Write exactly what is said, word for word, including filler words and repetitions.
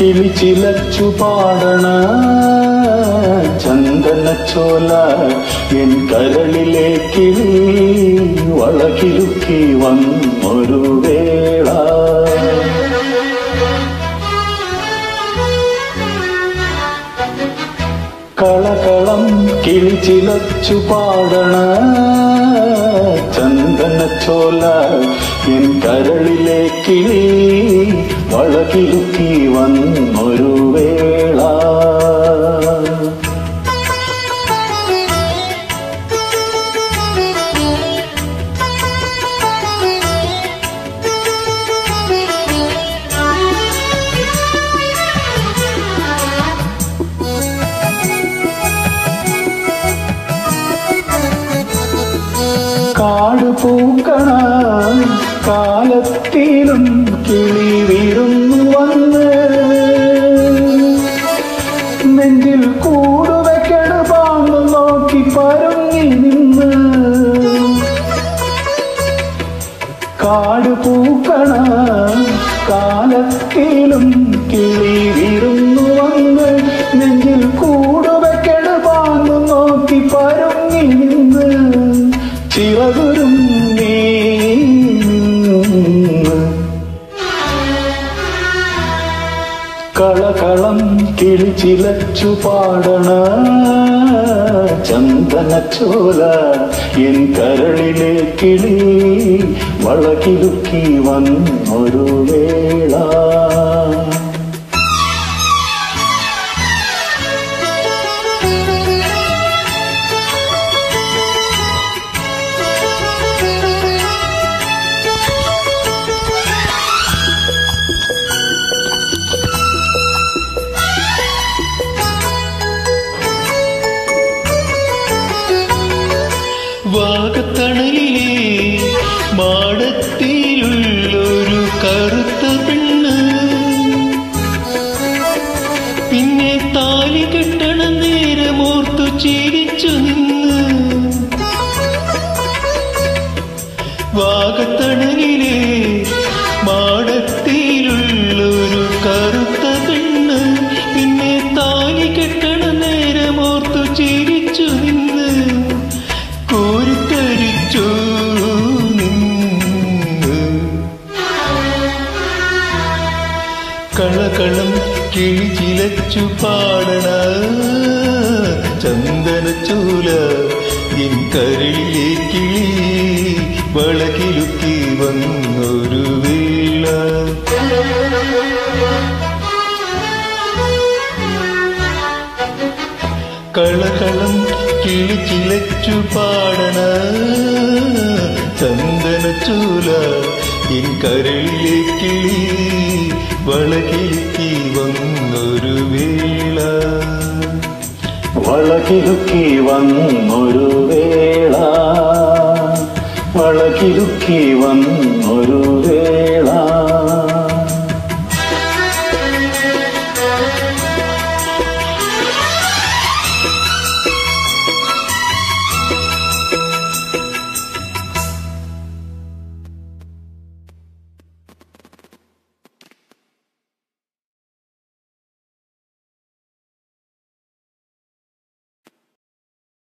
കിളി ചിലച്ചു പാടണ ചന്ദനച്ചോല എൻ കരളിലെ കിളി വളകിലുക്കി വന്നൊരു വേള. കളകളം കിളി ചിലച്ചു പാടണ ചന്ദനച്ചോല എൻ കരളിലെ കിളി വളകിലുക്കി വന്നൊരു വേള. കാട് പൂക്കണ കാലത്തിലും കിളി വിരുന്നു വന്ന് നെഞ്ചിൽ കൂടുവെക്കണ പാങ്ങു നോക്കി പരുങ്ങി നിന്ന്. കാട് പൂക്കണ കാലത്തിലും കിളി വിരുന്നു വന്ന് നെഞ്ചിൽ കൂടുവെക്കണ പാങ്ങു നോക്കി പരുങ്ങി നിന്ന്. ചിറകുരും നീ കളകളം കിളി ചിലച്ചു പാടണ ചന്ദനച്ചോല എൻ കരളിലെ കിളി വളകിലുക്കി വന്നൊരു വേള. വാകത്തണലിലെ മാടത്തിലുള്ളൊരു കറുത്ത പെണ്ണ് പിന്നെ താലി കെട്ടണ നേരമോർത്തു ചിരിച്ചു നിന്ന്. വാകത്തണലിലെ മാടത്തിലുള്ളൊരു കറുത്ത പെണ്ണ് പിന്നെ താലി കെട്ടണ നേരമോർത്തു ചിരിച്ചു നിന്ന്. കോരിത്തരിച്ചു നിന്ന് കളകളം കിളി ചിലച്ചു പാടണ ചന്ദനച്ചോല എൻ കരളിലെ കിളി വളകിലുക്കി വന്നൊരു വേള. കളകളം കിളി ചിലച്ചു പാടണ ചന്ദനച്ചോല എൻ കരളിലെ കിളി വളകിലുക്കി വന്നൊരു വേള. വളകിലുക്കി വന്നൊരു വേള, വളകിലുക്കി വന്നൊരു വേള.